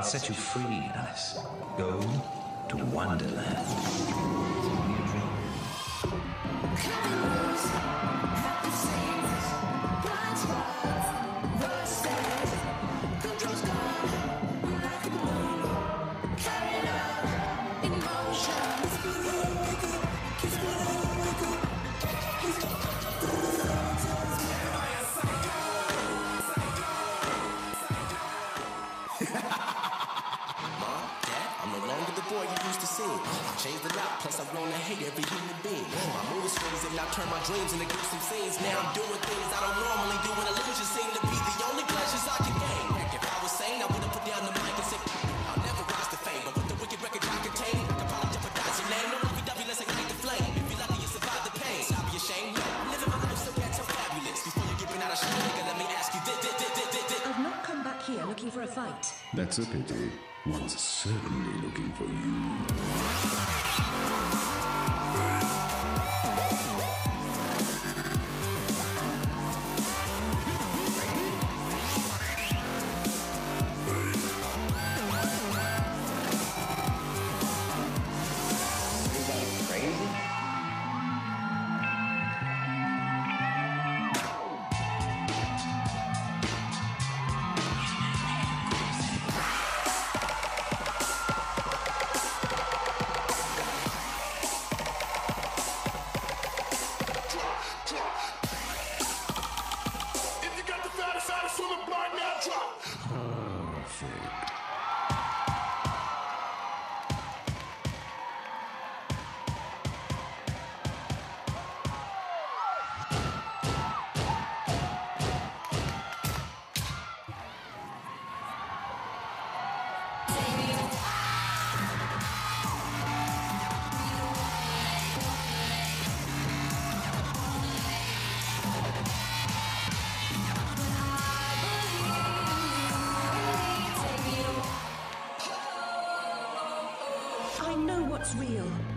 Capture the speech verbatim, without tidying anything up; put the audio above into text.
I'll set you free, Alice. Go to Wonderland. Changed a lot, plus I've grown to hate every human being. My mood is swings and I turn my dreams into gruesome scenes. Now I'm doing things I don't normally do, and illusions seem to be the only pleasures I can gain. Heck, if I was sane, I would've put down the mic and said, I'll never rise to fame, but with the wicked record I contain, I can probably jeopardize your name. No lovey-dovey, let's ignite the flame. If you're lucky, you survive the pain. So I'll be ashamed. No, I'm living my life so that's so fabulous. Before you get me out of shit, nigga, let me ask you this, this, this, this, this. I've not come back here looking for a fight. That's a pity. One's certainly looking for you. I know what's real.